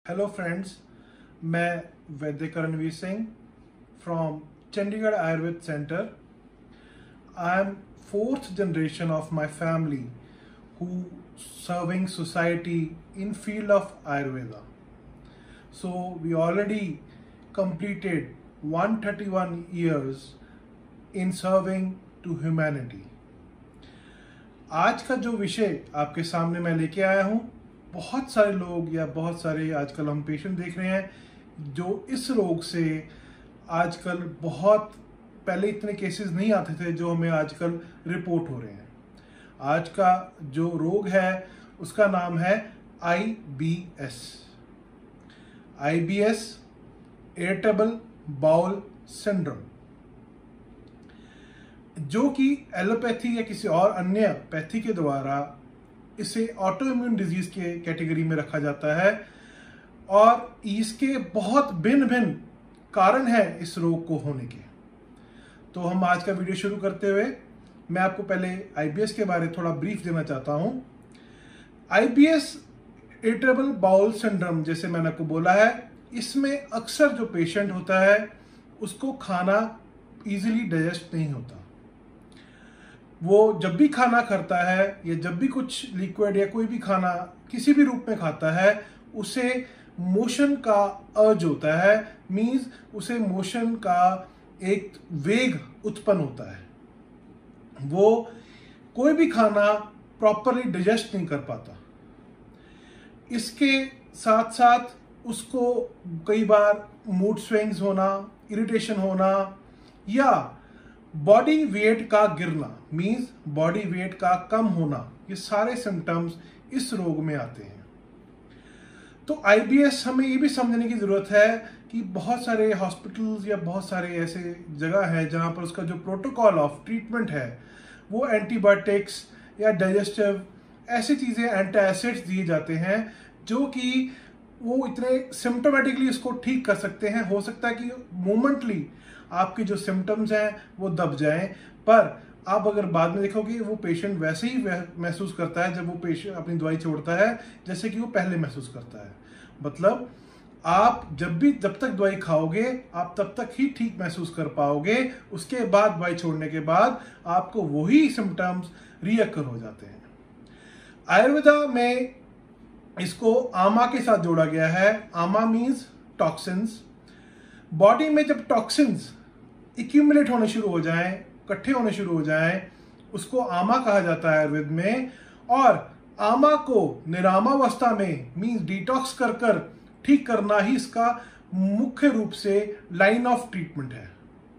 Hello friends, मैं Vaidya Karanveer Singh from Chandigarh Ayurveda centre. I am fourth generation of my family who serving society in field of Ayurveda. So we already completed 131 years in serving to humanity. आज का जो विषय आपके सामने मैं लेके आया हूँ, बहुत सारे लोग या बहुत सारे आजकल हम पेशेंट देख रहे हैं जो इस रोग से आजकल बहुत पहले इतने केसेस नहीं आते थे जो हमें आजकल रिपोर्ट हो रहे हैं। आज का जो रोग है उसका नाम है IBS, इरिटेबल बाउल सिंड्रोम, जो कि एलोपैथी या किसी और अन्य पैथी के द्वारा इसे ऑटो इम्यून डिजीज के कैटेगरी में रखा जाता है और इसके बहुत भिन्न भिन्न कारण हैं इस रोग को होने के। तो हम आज का वीडियो शुरू करते हुए मैं आपको पहले IBS के बारे में थोड़ा ब्रीफ देना चाहता हूं। IBS इरिटेबल बाउल सिंड्रोम, जैसे मैंने आपको बोला है, इसमें अक्सर जो पेशेंट होता है उसको खाना इजीली डाइजेस्ट नहीं होता। वो जब भी खाना खाता है या जब भी कुछ लिक्विड या कोई भी खाना किसी भी रूप में खाता है, उसे मोशन का अर्ज होता है, मींस उसे मोशन का एक वेग उत्पन्न होता है। वो कोई भी खाना प्रॉपरली डाइजेस्ट नहीं कर पाता। इसके साथ साथ उसको कई बार मूड स्विंग्स होना, इरिटेशन होना या बॉडी वेट का गिरना, मींस बॉडी वेट का कम होना, ये सारे सिम्टम्स इस रोग में आते हैं। तो IBS हमें ये भी समझने की जरूरत है कि बहुत सारे हॉस्पिटल्स या बहुत सारे ऐसे जगह है जहां पर उसका जो प्रोटोकॉल ऑफ ट्रीटमेंट है वो एंटीबायोटिक्स या डाइजेस्टिव ऐसी चीजें, एंटासिड्स दिए जाते हैं जो कि वो इतने सिम्टोमेटिकली इसको ठीक कर सकते हैं। हो सकता है कि मोमेंटली आपके जो सिम्टम्स हैं वो दब जाएं, पर आप अगर बाद में देखोगे वो पेशेंट वैसे ही महसूस करता है जब वो पेशेंट अपनी दवाई छोड़ता है जैसे कि वो पहले महसूस करता है। मतलब आप जब तक दवाई खाओगे आप तब तक ही ठीक महसूस कर पाओगे। उसके बाद दवाई छोड़ने के बाद आपको वही सिम्टम्स रीअकर हो जाते हैं। आयुर्वेदा में इसको आमा के साथ जोड़ा गया है। आमा मीन्स टॉक्सिन्स। बॉडी में जब टॉक्सिन्स इक्यूमुलेट होने शुरू हो जाएं, इकट्ठे होने शुरू हो जाएं, उसको आमा कहा जाता है आयुर्वेद में। और आमा को निरामावस्था में मींस डिटॉक्स कर ठीक करना ही इसका मुख्य रूप से लाइन ऑफ ट्रीटमेंट है।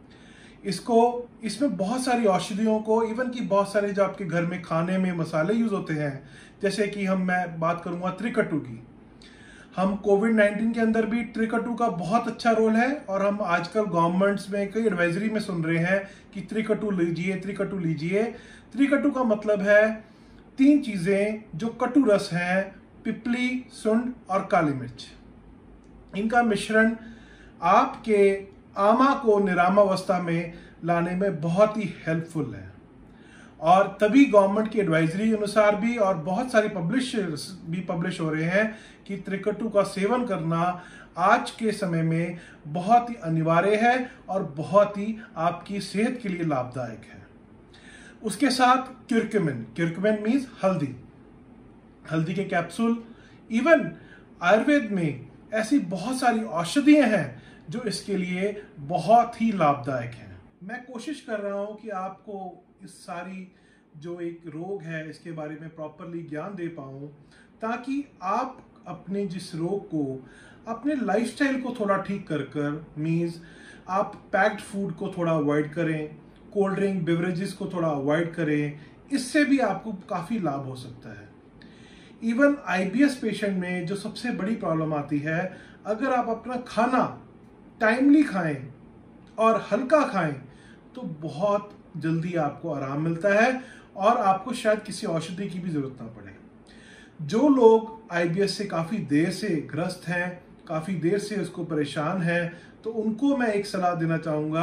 इसमें बहुत सारी औषधियों को, इवन की बहुत सारे जो आपके घर में खाने में मसाले यूज होते हैं, जैसे कि मैं बात करूंगा त्रिकटु की। हम कोविड-19 के अंदर भी त्रिकटु का बहुत अच्छा रोल है और हम आजकल गवर्नमेंट्स में कई एडवाइजरी में सुन रहे हैं कि त्रिकटु लीजिए, त्रिकटु लीजिए। त्रिकटु का मतलब है 3 चीजें जो कटु रस हैं, पिपली, सुंड और काली मिर्च। इनका मिश्रण आपके आमा को निरामावस्था में लाने में बहुत ही हेल्पफुल है। और तभी गवर्नमेंट की एडवाइजरी अनुसार भी और बहुत सारे पब्लिश हो रहे हैं कि त्रिकटु का सेवन करना आज के समय में बहुत ही अनिवार्य है और बहुत ही आपकी सेहत के लिए लाभदायक है। उसके साथ क्यूरक्यूमिन मीन्स हल्दी के कैप्सूल। इवन आयुर्वेद में ऐसी बहुत सारी औषधियां हैं जो इसके लिए बहुत ही लाभदायक हैं। मैं कोशिश कर रहा हूं कि आपको इस सारी जो एक रोग है इसके बारे में प्रॉपरली ज्ञान दे पाऊं, ताकि आप अपने जिस रोग को, अपने लाइफस्टाइल को थोड़ा ठीक कर मीन्स आप पैक्ड फूड को थोड़ा अवॉइड करें, कोल्ड ड्रिंक बेवरेजेस को थोड़ा अवॉइड करें। इससे भी आपको काफी लाभ हो सकता है। इवन IBS पेशेंट में जो सबसे बड़ी प्रॉब्लम आती है, अगर आप अपना खाना टाइमली खाएं और हल्का खाएं तो बहुत जल्दी आपको आराम मिलता है और आपको शायद किसी औषधि की भी जरूरत ना पड़े। जो लोग IBS से काफी देर से ग्रस्त हैं, काफी देर से उसको परेशान हैं, तो उनको मैं एक सलाह देना चाहूंगा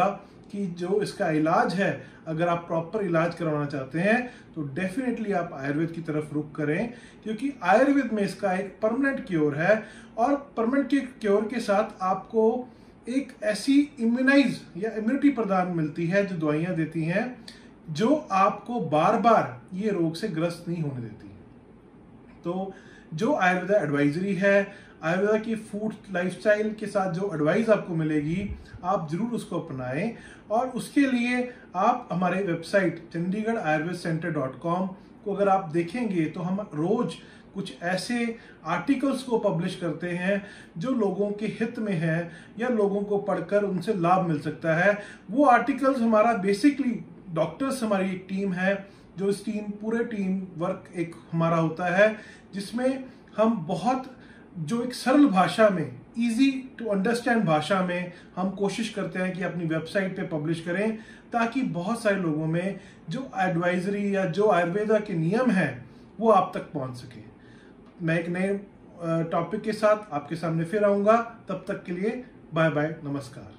कि जो इसका इलाज है, अगर आप प्रॉपर इलाज करवाना चाहते हैं तो डेफिनेटली आप आयुर्वेद की तरफ रुख करें, क्योंकि आयुर्वेद में इसका एक परमानेंट क्योर है। और परमानेंट क्योर के साथ आपको एक ऐसी इम्यूनाइज या इम्यूनिटी प्रदान मिलती है जो दवाइयां देती हैं, जो आपको बार बार ये रोग से ग्रस्त नहीं होने देती। तो जो आयुर्वेदा एडवाइजरी है, आयुर्वेदा की फूड लाइफस्टाइल के साथ जो एडवाइस आपको मिलेगी, आप जरूर उसको अपनाएं। और उसके लिए आप हमारे वेबसाइट chandigarh.ayurvedcenter.com को अगर आप देखेंगे तो हम रोज कुछ ऐसे आर्टिकल्स को पब्लिश करते हैं जो लोगों के हित में है या लोगों को पढ़कर उनसे लाभ मिल सकता है। वो आर्टिकल्स हमारा बेसिकली डॉक्टर्स, हमारी एक टीम है, जो इस पूरे टीम वर्क एक हमारा होता है, जिसमें हम बहुत जो एक सरल भाषा में, इजी टू अंडरस्टैंड भाषा में हम कोशिश करते हैं कि अपनी वेबसाइट पे पब्लिश करें, ताकि बहुत सारे लोगों में जो एडवाइजरी या जो आयुर्वेदा के नियम हैं वो आप तक पहुंच सके। मैं एक नए टॉपिक के साथ आपके सामने फिर आऊंगा। तब तक के लिए बाय बाय, नमस्कार।